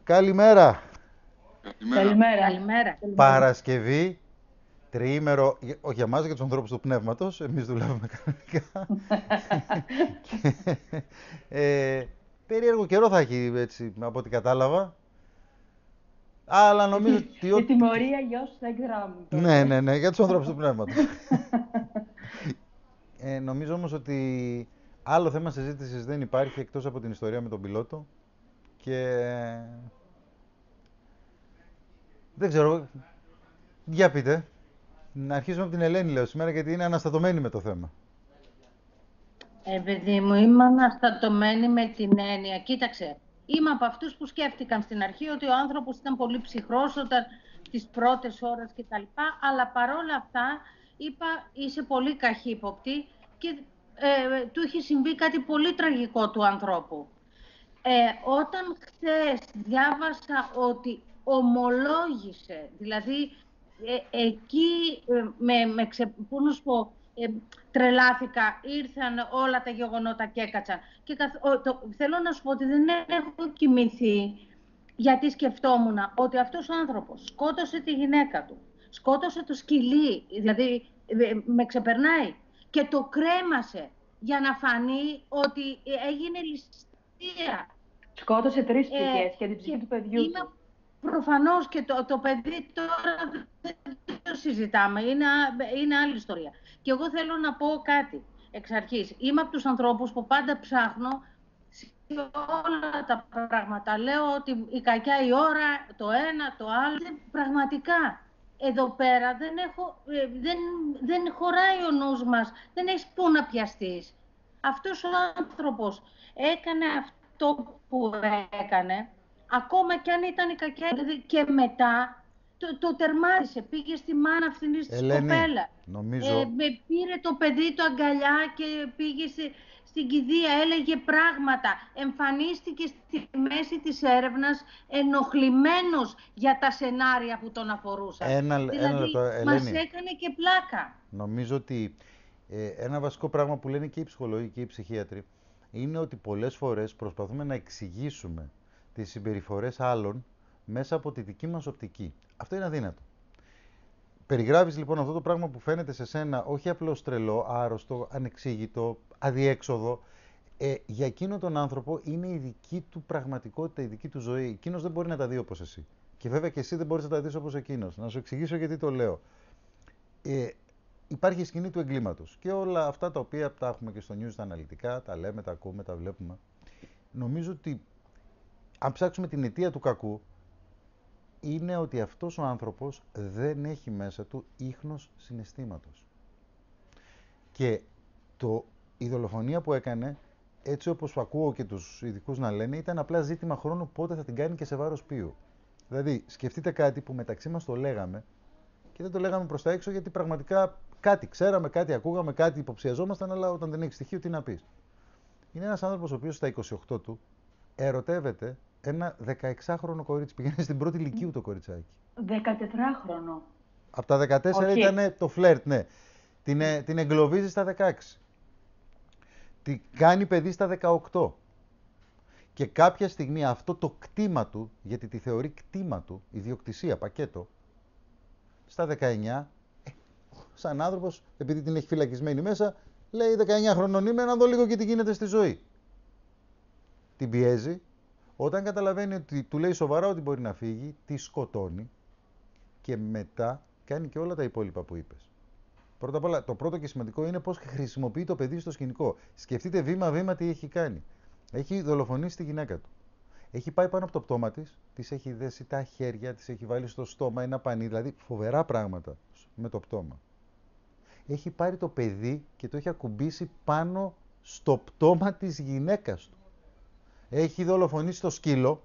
Καλημέρα. Καλημέρα. Καλημέρα. Παρασκευή, τριήμερο, όχι για εμάς, για τους ανθρώπους του πνεύματος, εμείς δουλεύουμε κανονικά. Και, ε, περίεργο καιρό θα έχει, έτσι, από ό,τι κατάλαβα. Αλλά νομίζω ότι... Η τιμωρία για όσους δεν γράμμουν Ναι, τότε. ναι, ναι, για τους ανθρώπους του πνεύματος. Νομίζω όμως ότι άλλο θέμα συζήτησης δεν υπάρχει εκτός από την ιστορία με τον πιλότο. Και δεν ξέρω, για πείτε. Να αρχίσουμε από την Ελένη, λέω σήμερα, γιατί είναι αναστατωμένη με το θέμα. Παιδί μου, είμαι αναστατωμένη με την έννοια. Κοίταξε, είμαι από αυτούς που σκέφτηκαν στην αρχή ότι ο άνθρωπος ήταν πολύ ψυχρός όταν τις πρώτες ώρες κτλ. Αλλά παρόλα αυτά είπα είσαι πολύ καχύποπτη και του είχε συμβεί κάτι πολύ τραγικό του ανθρώπου. Όταν χθες διάβασα ότι ομολόγησε, δηλαδή εκεί πού να σου πω, τρελάθηκα, ήρθαν όλα τα γεγονότα και έκατσαν. Και θέλω να σου πω ότι δεν έχω κοιμηθεί γιατί σκεφτόμουν ότι αυτός ο άνθρωπος σκότωσε τη γυναίκα του, σκότωσε το σκυλί, δηλαδή με ξεπερνάει και το κρέμασε για να φανεί ότι έγινε ληστεία. Σκότωσε 3 πηγές και την ψυχή του παιδιού του. Προφανώς και το παιδί τώρα δεν το συζητάμε, είναι άλλη ιστορία. Και εγώ θέλω να πω κάτι εξ αρχής. Είμαι από τους ανθρώπους που πάντα ψάχνω σε όλα τα πράγματα. Λέω ότι η κακιά η ώρα, το ένα, το άλλο. Πραγματικά, εδώ πέρα δεν χωράει ο νους μας, δεν έχεις πού να πιαστείς. Αυτός ο άνθρωπος έκανε αυτό που έκανε, ακόμα κι αν ήταν η κακιά, και μετά το τερμάτισε, πήγε στη μάνα αυτήν της κοπέλα. Νομίζω... Πήρε το παιδί του αγκαλιά και πήγε στην κηδεία, έλεγε πράγματα. Εμφανίστηκε στη μέση της έρευνας ενοχλημένος για τα σενάρια που τον αφορούσαν. Δηλαδή, μας έκανε και πλάκα. Νομίζω ότι ένα βασικό πράγμα που λένε και οι ψυχολόγοι και οι ψυχίατροι είναι ότι πολλές φορές προσπαθούμε να εξηγήσουμε τις συμπεριφορές άλλων μέσα από τη δική μας οπτική. Αυτό είναι αδύνατο. Περιγράφεις λοιπόν αυτό το πράγμα που φαίνεται σε σένα όχι απλώς τρελό, άρρωστο, ανεξήγητο, αδιέξοδο. Για εκείνον τον άνθρωπο είναι η δική του πραγματικότητα, η δική του ζωή. Εκείνος δεν μπορεί να τα δει όπως εσύ. Και βέβαια και εσύ δεν μπορείς να τα δεις όπως εκείνος. Να σου εξηγήσω γιατί το λέω. Υπάρχει η σκηνή του εγκλήματος και όλα αυτά τα οποία τα έχουμε και στο news τα αναλυτικά, τα λέμε, τα ακούμε, τα βλέπουμε. Νομίζω ότι αν ψάξουμε την αιτία του κακού, είναι ότι αυτός ο άνθρωπος δεν έχει μέσα του ίχνος συναισθήματος. Και η δολοφονία που έκανε, έτσι όπως ακούω και τους ειδικούς να λένε, ήταν απλά ζήτημα χρόνου πότε θα την κάνει και σε βάρος ποιου. Δηλαδή, σκεφτείτε κάτι που μεταξύ μας το λέγαμε και δεν το λέγαμε προς τα έξω γιατί πραγματικά κάτι ξέραμε, κάτι ακούγαμε, κάτι υποψιαζόμασταν, αλλά όταν δεν έχει στοιχείο, τι να πεις. Είναι ένας άνθρωπος ο οποίος στα 28 του ερωτεύεται ένα 16χρονο κορίτσι. Πηγαίνει στην πρώτη ηλικίου το κοριτσάκι. 14χρονο. Από τα 14 ήταν το φλερτ, ναι. Την εγκλωβίζει στα 16. Την κάνει παιδί στα 18. Και κάποια στιγμή αυτό το κτήμα του, γιατί τη θεωρεί κτήμα του, ιδιοκτησία, πακέτο, στα 19, σαν άνθρωπος, επειδή την έχει φυλακισμένη μέσα, λέει 19 χρονών είμαι, να δω λίγο και τι γίνεται στη ζωή. Την πιέζει. Όταν καταλαβαίνει ότι του λέει σοβαρά ότι μπορεί να φύγει, τη σκοτώνει και μετά κάνει και όλα τα υπόλοιπα που είπες. Πρώτα απ' όλα, το πρώτο και σημαντικό είναι πώς χρησιμοποιεί το παιδί στο σκηνικό. Σκεφτείτε βήμα-βήμα τι έχει κάνει. Έχει δολοφονήσει τη γυναίκα του. Έχει πάει πάνω από το πτώμα της, της έχει δέσει τα χέρια, της έχει βάλει στο στόμα ένα πανί, δηλαδή φοβερά πράγματα με το πτώμα. Έχει πάρει το παιδί και το έχει ακουμπήσει πάνω στο πτώμα της γυναίκας του. Έχει δολοφονήσει το σκύλο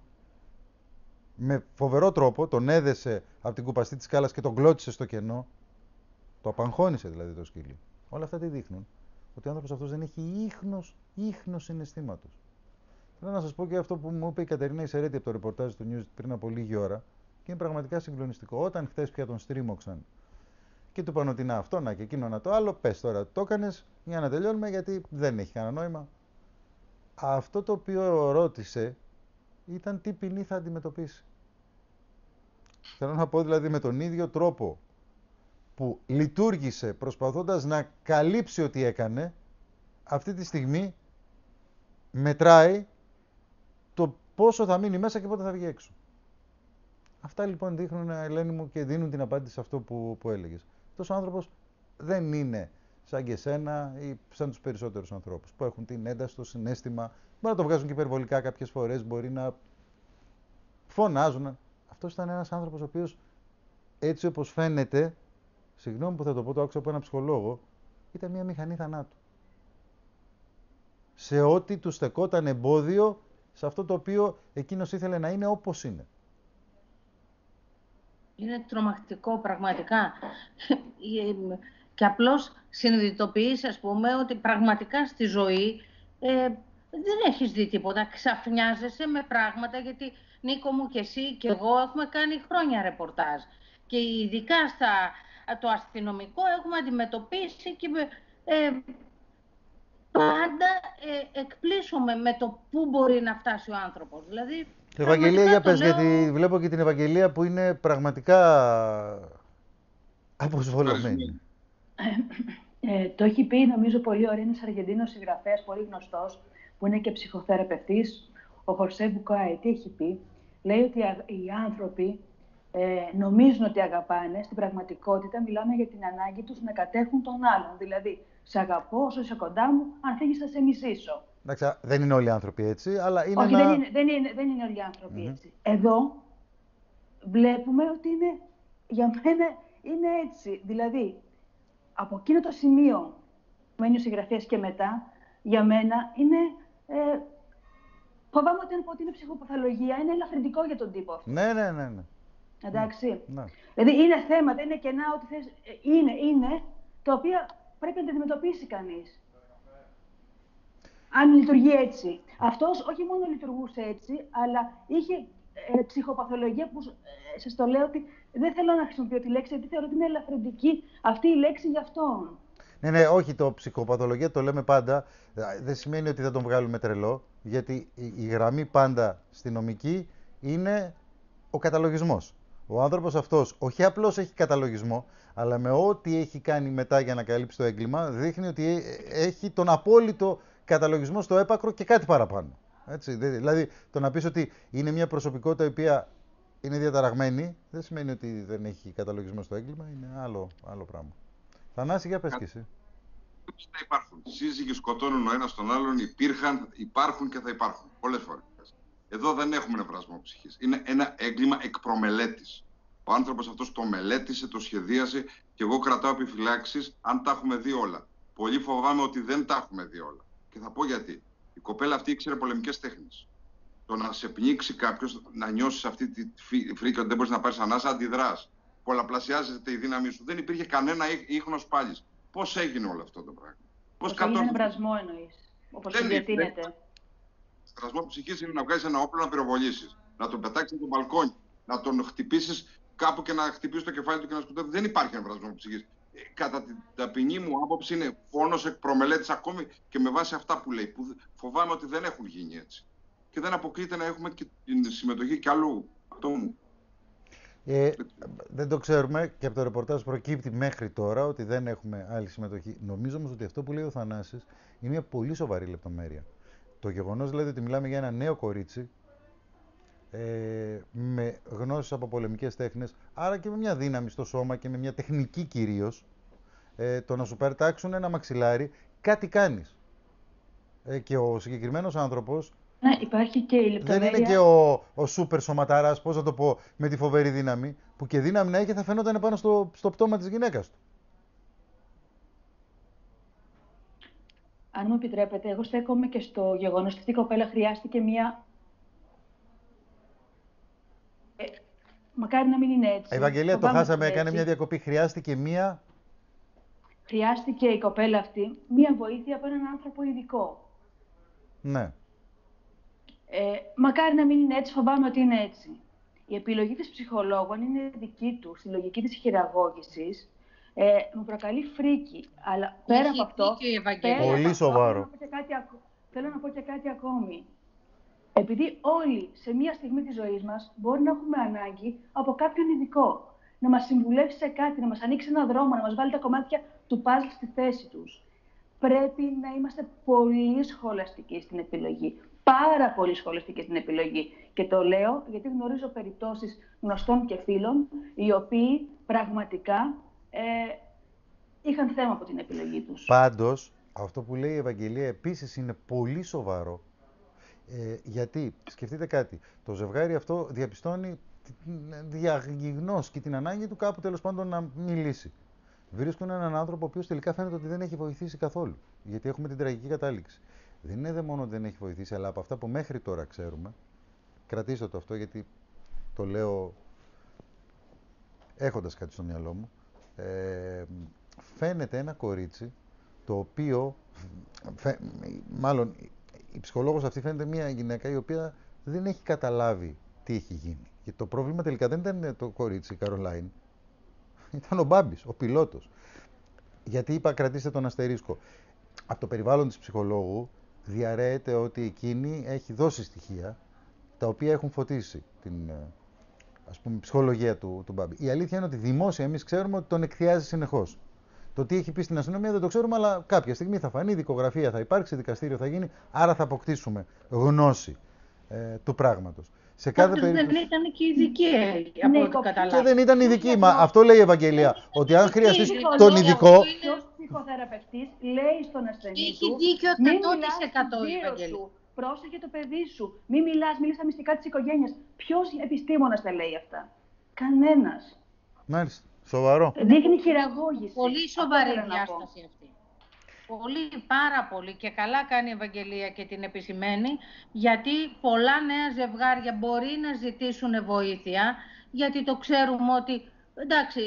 με φοβερό τρόπο, τον έδεσε από την κουπαστή της σκάλας και τον κλώτσισε στο κενό. Το απαγχώνησε δηλαδή το σκύλι. Όλα αυτά τι δείχνουν? Ότι ο άνθρωπος αυτός δεν έχει ίχνος συναισθήματος. Θέλω να σας πω και αυτό που μου είπε η Κατερίνα Ισερέτη από το ρεπορτάζ του News πριν από λίγη ώρα και είναι πραγματικά συγκλονιστικό. Όταν χθες πια τον στρίμωξαν και του είπαν ότι να αυτό, να και εκείνο, να το άλλο, πες τώρα το έκανες για να τελειώνουμε γιατί δεν έχει κανένα νόημα. Αυτό το οποίο ρώτησε ήταν τι ποινή θα αντιμετωπίσει. Θέλω να πω δηλαδή με τον ίδιο τρόπο που λειτουργήσε προσπαθώντας να καλύψει ό,τι έκανε, αυτή τη στιγμή μετράει το πόσο θα μείνει μέσα και πότε θα βγει έξω. Αυτά λοιπόν δείχνουν, Ελένη μου, και δίνουν την απάντηση σε αυτό που έλεγες. Αυτός ο άνθρωπος δεν είναι σαν και εσένα ή σαν τους περισσότερους ανθρώπους που έχουν την ένταση, το συναίσθημα, μπορεί να το βγάζουν και υπερβολικά κάποιες φορές, μπορεί να φωνάζουν. Αυτός ήταν ένας άνθρωπος ο οποίος, έτσι όπως φαίνεται, συγγνώμη που θα το πω, το άκουσα από έναν ψυχολόγο, ήταν μια μηχανή θανάτου. Σε ό,τι του στεκόταν εμπόδιο σε αυτό το οποίο εκείνος ήθελε να είναι όπως είναι. Είναι τρομακτικό πραγματικά. Και απλώς συνειδητοποιείς, ας πούμε, ότι πραγματικά στη ζωή δεν έχεις δει τίποτα. Ξαφνιάζεσαι με πράγματα, γιατί Νίκο μου και εσύ και εγώ έχουμε κάνει χρόνια ρεπορτάζ. Και ειδικά το αστυνομικό έχουμε αντιμετωπίσει και πάντα εκπλήσουμε με το πού μπορεί να φτάσει ο άνθρωπος. Δηλαδή, Ευαγγελία, για πες, γιατί βλέπω και την Ευαγγελία που είναι πραγματικά αποσβολωμένη. Το έχει πει, νομίζω, πολύ ωραία ένας Αργεντίνος συγγραφέας, πολύ γνωστός, που είναι και ψυχοθεραπευτής, ο Χορσέ Μπουκάι. Τι έχει πει? Λέει ότι οι άνθρωποι νομίζουν ότι αγαπάνε, στην πραγματικότητα μιλάμε για την ανάγκη τους να κατέχουν τον άλλον. Δηλαδή, σε αγαπώ όσο είσαι κοντά μου, αν φύγεις θα σε μισήσω. Εντάξει, δεν είναι όλοι οι άνθρωποι έτσι, αλλά είναι όχι, δεν είναι όλοι οι άνθρωποι έτσι. Εδώ βλέπουμε ότι για μένα είναι έτσι. Δηλαδή, από εκείνο το σημείο που μένει ο συγγραφέας και μετά, για μένα είναι... φοβάμαι ότι είναι ψυχοπαθολογία, είναι ελαφρυντικό για τον τύπο αυτό. Ναι. Εντάξει. Ναι. Δηλαδή, είναι θέματα, είναι κενά, ό,τι θες, είναι, τα οποία πρέπει να τα αντιμετωπίσει κανείς. Αν λειτουργεί έτσι. Αυτός όχι μόνο λειτουργούσε έτσι, αλλά είχε ψυχοπαθολογία που σας το λέω ότι δεν θέλω να χρησιμοποιώ τη λέξη, γιατί θεωρώ ότι είναι ελαφρυντική αυτή η λέξη για αυτόν. Ναι, όχι, το ψυχοπαθολογία το λέμε πάντα. Δεν σημαίνει ότι θα τον βγάλουμε τρελό, γιατί η γραμμή πάντα στη νομική είναι ο καταλογισμός. Ο άνθρωπος αυτός όχι απλώς έχει καταλογισμό, αλλά με ό,τι έχει κάνει μετά για να καλύψει το έγκλημα, δείχνει ότι έχει τον απόλυτο καταλογισμό στο έπακρο και κάτι παραπάνω. Έτσι, δηλαδή, το να πεις ότι είναι μια προσωπικότητα η οποία είναι διαταραγμένη, δεν σημαίνει ότι δεν έχει καταλογισμό στο έγκλημα, είναι άλλο πράγμα. Θανάση, για πες και εσύ. Υπάρχουν. Σύζυγοι σκοτώνουν ο ένας τον άλλον, υπάρχουν και θα υπάρχουν. Πολλές φορές. Εδώ δεν έχουμε νευρασμό ψυχής. Είναι ένα έγκλημα εκ προμελέτης. Ο άνθρωπος αυτός το μελέτησε, το σχεδίασε και εγώ κρατάω επιφυλάξεις αν τα έχουμε δει όλα. Πολύ φοβάμαι ότι δεν τα έχουμε δει όλα. Και θα πω γιατί. Η κοπέλα αυτή ήξερε πολεμικές τέχνες. Το να σε πνίξει κάποιος, να νιώσεις αυτή τη φρίκη ότι δεν μπορείς να πάρεις ανάσα, αντιδράς. Πολλαπλασιάζεται η δύναμή σου. Δεν υπήρχε κανένα ίχνος πάλης. Πώς έγινε όλο αυτό το πράγμα? Πώς έγινε νευρασμό εννοείς? Όπως διατείνεται. Νευρασμό ψυχής είναι να βγάζεις ένα όπλο να πυροβολήσεις. Να τον πετάξεις από τον μπαλκόνι. Να τον χτυπήσεις κάπου και να χτυπήσεις το κεφάλι του και να σκοτώσεις. Δεν υπάρχει νευρασμό ψυχής. Κατά την ταπεινή μου άποψη είναι φόνος εκ προμελέτης, ακόμη και με βάση αυτά που λέει. Που φοβάμαι ότι δεν έχουν γίνει έτσι. Και δεν αποκλείται να έχουμε και την συμμετοχή κι άλλου ατόμου. Δεν το ξέρουμε και από το ρεπορτάζ προκύπτει μέχρι τώρα ότι δεν έχουμε άλλη συμμετοχή. Νομίζω όμως ότι αυτό που λέει ο Θανάσης είναι μια πολύ σοβαρή λεπτομέρεια. Το γεγονός δηλαδή ότι μιλάμε για ένα νέο κορίτσι με γνώσεις από πολεμικές τέχνες, άρα και με μια δύναμη στο σώμα και με μια τεχνική κυρίως, το να σου πετάξουν ένα μαξιλάρι, κάτι κάνεις. Και ο συγκεκριμένος άνθρωπος υπάρχει και η λεπτομέρεια. Δεν είναι και ο σούπερ σωματάρας, πώς να το πω, με τη φοβερή δύναμη, που και δύναμη να έχει θα φαινόταν πάνω στο πτώμα της γυναίκας του. Αν μου επιτρέπετε, εγώ στέκομαι και στο γεγονός ότι αυτή η κοπέλα χρειάστηκε μία... μακάρι να μην είναι έτσι. Ευαγγελία, το χάσαμε, έκανε μια διακοπή. Χρειάστηκε μία... Χρειάστηκε η κοπέλα αυτή μία βοήθεια από έναν άνθρωπο ειδικό. Ναι. Μακάρι να μην είναι έτσι, φοβάμαι ότι είναι έτσι. Η επιλογή της ψυχολόγου, αν είναι δική του, στη λογική της χειραγώγησης, μου προκαλεί φρίκη. Αλλά πέρα από αυτό, πολύ σοβαρό. Θέλω να πω και κάτι ακόμη. Επειδή όλοι σε μία στιγμή της ζωής μας μπορεί να έχουμε ανάγκη από κάποιον ειδικό. Να μας συμβουλεύσει σε κάτι, να μας ανοίξει ένα δρόμο, να μας βάλει τα κομμάτια του παζλ στη θέση τους. Πρέπει να είμαστε πολύ σχολαστικοί στην επιλογή. Πάρα πολύ σχολαστικοί στην επιλογή. Και το λέω γιατί γνωρίζω περιπτώσεις γνωστών και φίλων, οι οποίοι πραγματικά είχαν θέμα από την επιλογή τους. Πάντως, αυτό που λέει η Ευαγγελία επίσης είναι πολύ σοβαρό. Γιατί, σκεφτείτε κάτι, το ζευγάρι αυτό διαπιστώνει διαγιγνώς και την ανάγκη του κάπου τέλος πάντων να μιλήσει. Βρίσκουν έναν άνθρωπο ο οποίος τελικά φαίνεται ότι δεν έχει βοηθήσει καθόλου. Γιατί έχουμε την τραγική κατάληξη. Δεν είναι δε μόνο ότι δεν έχει βοηθήσει, αλλά από αυτά που μέχρι τώρα ξέρουμε, κρατήστε το αυτό γιατί το λέω έχοντας κάτι στο μυαλό μου, φαίνεται ένα κορίτσι το οποίο, μάλλον η ψυχολόγος αυτή φαίνεται μια γυναίκα η οποία δεν έχει καταλάβει τι έχει γίνει. Και το πρόβλημα τελικά δεν ήταν το κορίτσι, η Καρολάιν, ήταν ο Μπάμπης, ο πιλότος. Γιατί είπα κρατήστε τον αστερίσκο. Από το περιβάλλον της ψυχολόγου διαρρέεται ότι εκείνη έχει δώσει στοιχεία τα οποία έχουν φωτίσει την ας πούμε, ψυχολογία του Μπάμπη. Η αλήθεια είναι ότι δημόσια εμείς ξέρουμε ότι τον εκθιάζει συνεχώς. Το τι έχει πει στην αστυνομία δεν το ξέρουμε, αλλά κάποια στιγμή θα φανεί, δικογραφία θα υπάρξει, δικαστήριο θα γίνει, άρα θα αποκτήσουμε γνώση του πράγματος. Σε κάθε περίπτωση. Δεν ήταν και ειδική, από ό,τι καταλάβω. Και δεν ήταν ειδική, μα αυτό λέει η Ευαγγελία. Ότι αν χρειαστεί τον ειδικό. Ποιος ψυχοθεραπευτής λέει στον ασθενή έχει του, δίκιο 100% η μην Ευαγγελία. Πρόσεχε το παιδί σου. Μην μιλάς στα μυστικά της οικογένειας. Ποιος επιστήμονας τα λέει αυτά? Κανένας. Μάλιστα. Σοβαρό. Δείχνει χειραγώγηση. Πολύ σοβαρή διάσταση αυτή. Πολύ, πάρα πολύ. Και καλά κάνει η Ευαγγελία και την επισημαίνει, γιατί πολλά νέα ζευγάρια μπορεί να ζητήσουν βοήθεια, γιατί το ξέρουμε ότι, εντάξει,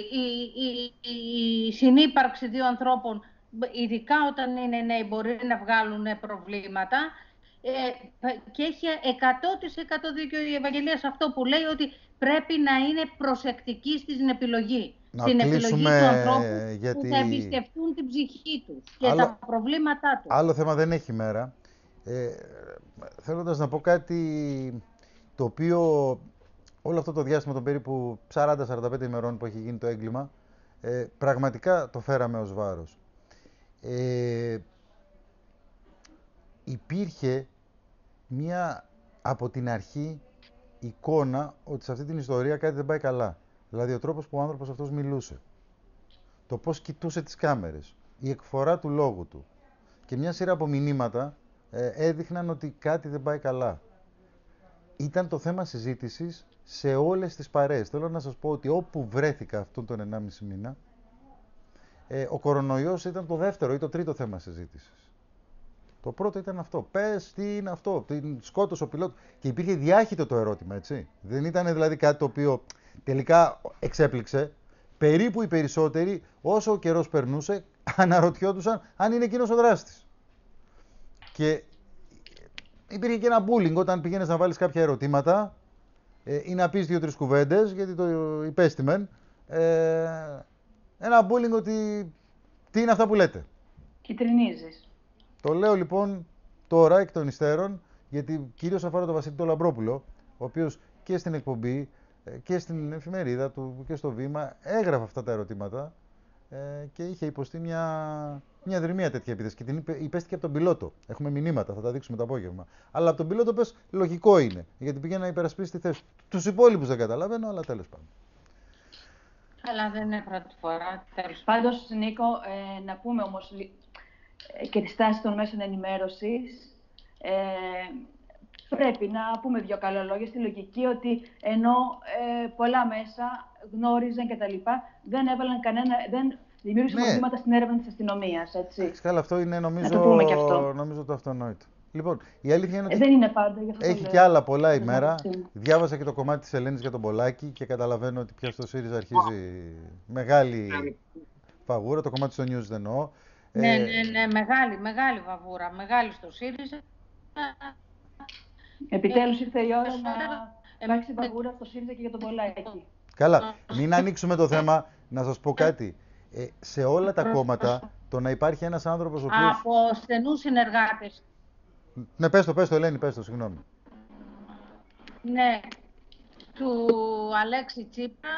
η συνύπαρξη δύο ανθρώπων, ειδικά όταν είναι νέοι, μπορεί να βγάλουν προβλήματα. Και έχει 100% δίκιο η Ευαγγελία σε αυτό που λέει, ότι πρέπει να είναι προσεκτική στην επιλογή. Στην επιλογή του ανθρώπου που θα εμπιστευτούν την ψυχή τους και τα προβλήματά τους. Άλλο θέμα δεν έχει μέρα. Θέλοντας να πω κάτι το οποίο όλο αυτό το διάστημα των περίπου 40-45 ημερών που έχει γίνει το έγκλημα, πραγματικά το φέραμε ως βάρος. Υπήρχε μία από την αρχή εικόνα ότι σε αυτή την ιστορία κάτι δεν πάει καλά. Δηλαδή ο τρόπος που ο άνθρωπος αυτός μιλούσε, το πώς κοιτούσε τις κάμερες, η εκφορά του λόγου του και μια σειρά από μηνύματα έδειχναν ότι κάτι δεν πάει καλά. Ήταν το θέμα συζήτησης σε όλες τις παρέες. Θέλω να σας πω ότι όπου βρέθηκα αυτόν τον 1,5 μήνα, ο κορονοϊός ήταν το δεύτερο ή το τρίτο θέμα συζήτησης. Το πρώτο ήταν αυτό. Πες τι είναι αυτό. Την σκότωσε ο πιλότος. Και υπήρχε διάχυτο το ερώτημα, έτσι. Δεν ήταν δηλαδή κάτι το οποίο τελικά εξέπληξε. Περίπου οι περισσότεροι, όσο ο καιρός περνούσε, αναρωτιόντουσαν αν είναι εκείνος ο δράστης. Και υπήρχε και ένα bullying όταν πήγαινες να βάλεις κάποια ερωτήματα ή να πεις 2-3 κουβέντες, γιατί το υπέστημεν. Ένα bullying ότι τι είναι αυτά που λέτε. Κιτρινίζεις. Το λέω λοιπόν τώρα εκ των υστέρων, γιατί κυρίως αφορά τον Βασίλη τον Λαμπρόπουλο, ο οποίος και στην εκπομπή και στην εφημερίδα του και στο Βήμα έγραφε αυτά τα ερωτήματα και είχε υποστεί μια δρυμία τέτοια επίθεση και την υπέστηκε από τον πιλότο. Έχουμε μηνύματα, θα τα δείξουμε το απόγευμα. Αλλά από τον πιλότο πες λογικό είναι, γιατί πήγε να υπερασπίσει τη θέση. Τους υπόλοιπους δεν καταλαβαίνω, αλλά τέλος πάντων. Αλλά δεν είναι πρώτη φορά. Πάντως, Νίκο, να πούμε όμως και τη στάση των μέσων ενημέρωσης, πρέπει να πούμε δύο καλά λόγια στη λογική ότι ενώ πολλά μέσα γνώριζαν και τα λοιπά, δεν έβαλαν δεν δημιούργησαν προβλήματα στην έρευνα της αστυνομίας, έτσι. Καλά, αυτό είναι νομίζω το αυτονόητο. Λοιπόν, η αλήθεια είναι ότι δεν είναι πάντα, γι' αυτό έχει και άλλα πολλά ημέρα. Διάβασα και το κομμάτι της Ελένης για τον Πολάκη και καταλαβαίνω ότι πια στο ΣΥΡΙΖΑ αρχίζει μεγάλη φαγούρα. Το κομμάτι στο News δεν εννοώ. Ναι, μεγάλη βαβούρα, μεγάλη στο ΣΥΡΙΖΑ. Επιτέλους ήρθε η ώρα να υπάρξει βαβούρα στο ΣΥΡΙΖΑ και για τον Πολάκη. Καλά, μην ανοίξουμε το θέμα. Να σας πω κάτι. Σε όλα τα κόμματα, το να υπάρχει ένας άνθρωπος ο οποίος... Από στενούς συνεργάτες. Ναι, πες το, Ελένη, πες το, συγγνώμη. Ναι, του Αλέξη Τσίπρα,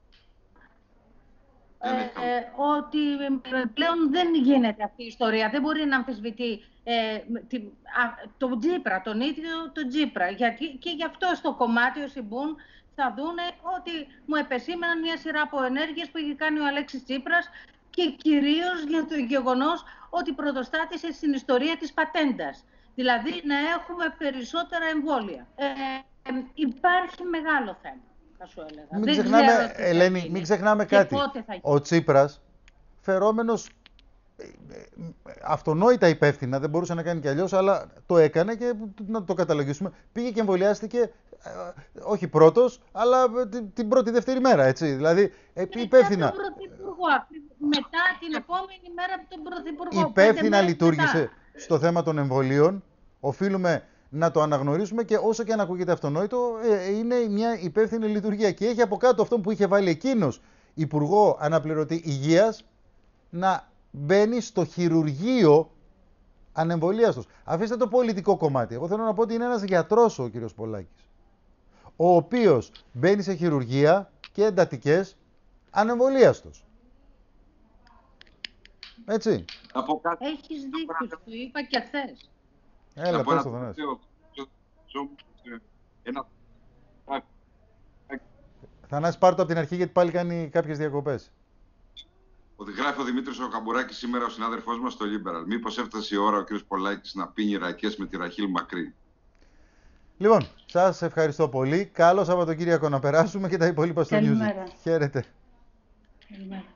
ότι πλέον δεν γίνεται αυτή η ιστορία. Δεν μπορεί να αμφισβητεί τον Τσίπρα, τον ίδιο τον Τσίπρα. Γιατί και γι' αυτό στο κομμάτι ο Σιμπούν θα δούνε ότι μου επεσήμεναν μια σειρά από ενέργειες που είχε κάνει ο Αλέξης Τσίπρας και κυρίως για το γεγονός ότι πρωτοστάτησε στην ιστορία της πατέντας. Δηλαδή να έχουμε περισσότερα εμβόλια. Υπάρχει μεγάλο θέμα. Μην ξεχνάμε, Ελένη, μην ξεχνάμε κάτι. Ο Τσίπρας, φερόμενος αυτονόητα υπεύθυνα, δεν μπορούσε να κάνει κι αλλιώς, αλλά το έκανε και να το καταλογίσουμε. Πήγε και εμβολιάστηκε, όχι πρώτος, αλλά την πρώτη-δεύτερη μέρα, έτσι. Δηλαδή, υπεύθυνα. Μετά την επόμενη μέρα από τον Πρωθυπουργό. Υπεύθυνα λειτουργήσε στο θέμα των εμβολίων. Οφείλουμε να το αναγνωρίσουμε και όσο και αν ακούγεται αυτονόητο, είναι μια υπεύθυνη λειτουργία. Και έχει από κάτω αυτό που είχε βάλει εκείνος, Υπουργό Αναπληρωτή Υγείας, να μπαίνει στο χειρουργείο ανεμβολίαστος. Αφήστε το πολιτικό κομμάτι. Εγώ θέλω να πω ότι είναι ένας γιατρός ο κύριος Πολάκης, ο οποίος μπαίνει σε χειρουργία και εντατικές ανεμβολίαστος. Έτσι. Έχεις δίκιο, το είπα και χθες. Έλα, πες το Θανάση. Θανάση, πάρ' το από την αρχή γιατί πάλι κάνει κάποιες διακοπές. Ότι γράφει ο Δημήτρης ο Καμπουράκης σήμερα, ο συνάδελφός μας στο Liberal. Μήπως έφτασε η ώρα ο κ. Πολάκης να πίνει ρακές με τη Ραχίλ Μακρύ. Λοιπόν, σας ευχαριστώ πολύ. Καλό Σαββατοκύριακο να περάσουμε και τα υπόλοιπα στο News. Καλημέρα. Χαίρετε. Καλημέρα.